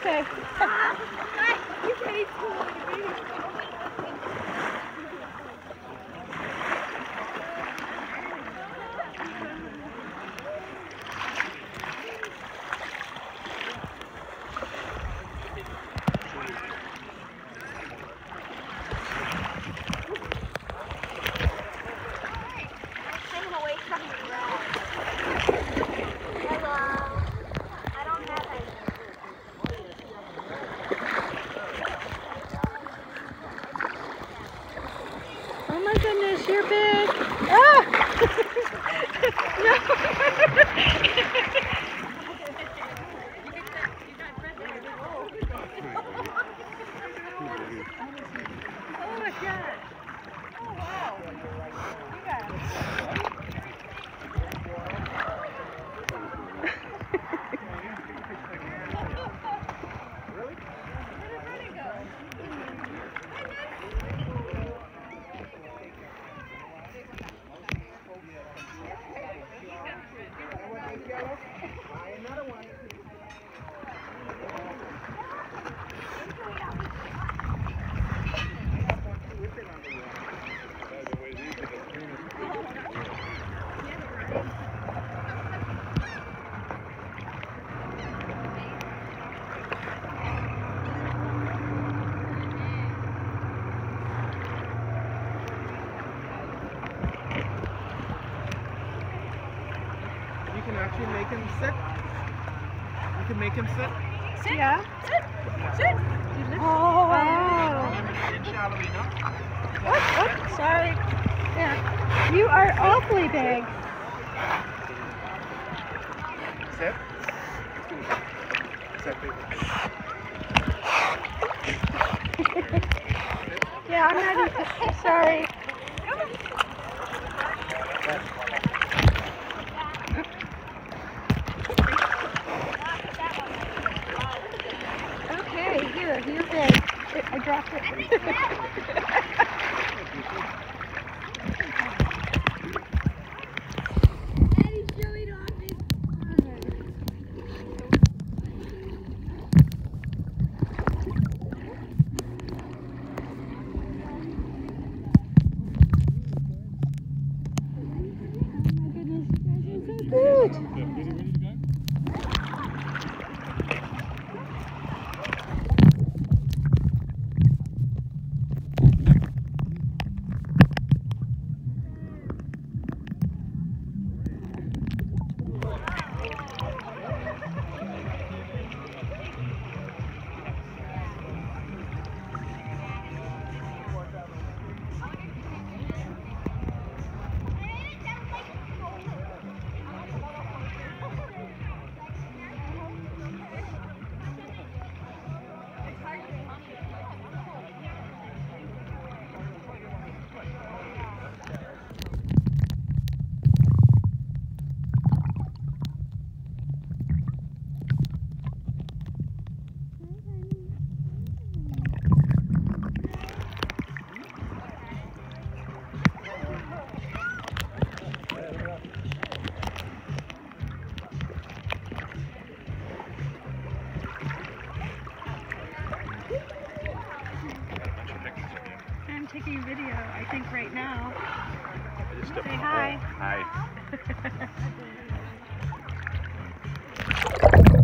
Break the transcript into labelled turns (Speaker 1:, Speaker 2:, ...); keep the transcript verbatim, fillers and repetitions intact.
Speaker 1: Okay.
Speaker 2: You said he's cool like a baby. Hanging away from the ground. Hello. I don't have any.
Speaker 1: Oh my goodness, you're big. Ah! No. Oh my God. Oh wow. You got it.
Speaker 3: You can actually make him sit. You can make him sit.
Speaker 1: Sit. Yeah.
Speaker 2: Sit. Sit.
Speaker 1: Oh. Wow.
Speaker 3: Oh.
Speaker 1: Oh, oh, sorry. Yeah. You are awfully big.
Speaker 3: Sit. Sit, baby.
Speaker 1: Yeah, I'm ready. Sorry. Okay, here, you're big. I dropped it. I'm taking a video, I think, right now. Say hi.
Speaker 3: Hi.